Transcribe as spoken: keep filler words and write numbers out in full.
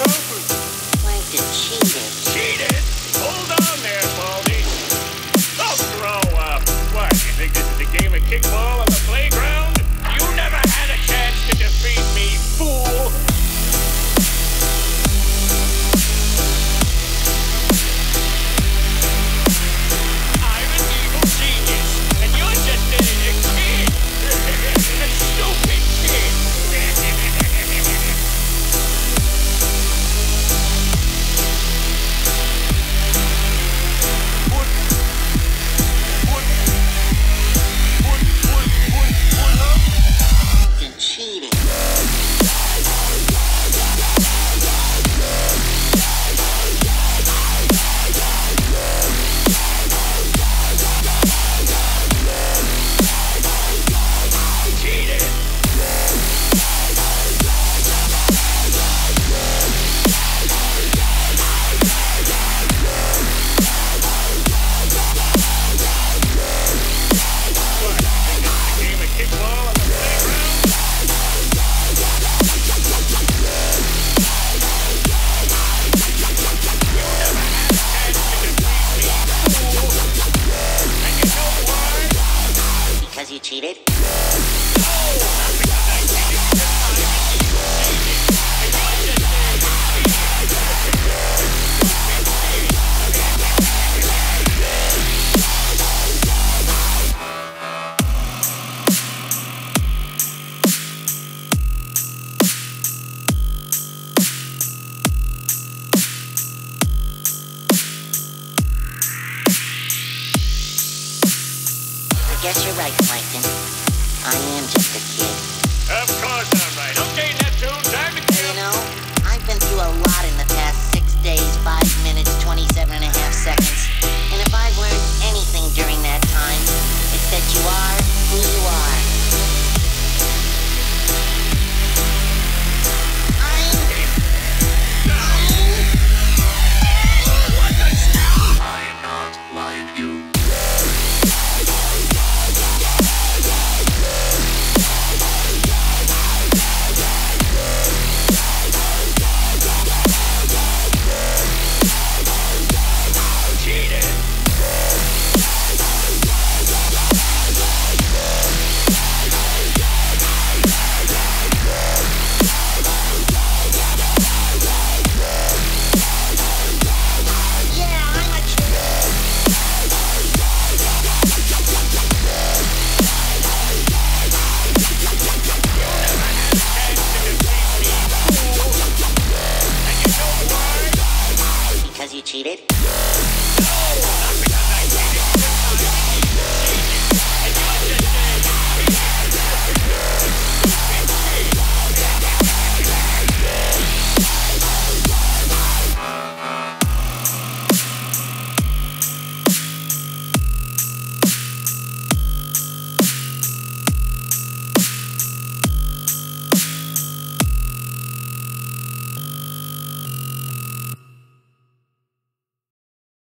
Plankton cheated. Cheated? Hold on there, Baldy. Don't grow up. What, you think this is a game of kickball on the playground? You never had a chance to defeat me, fool! I'm an evil genius, and you're just a, a kid. A stupid kid. Cheating. You cheated? I guess you're right, Plankton. I am just a kid. Of course I'm right. Okay, Neptune, time to kill. You know, I've been through a lot in the past six days, five minutes, twenty-seven and a half seconds. And if I've learned anything during that time, it's that you are who you are. I'm... What the hell? I am not lying to you. You cheated?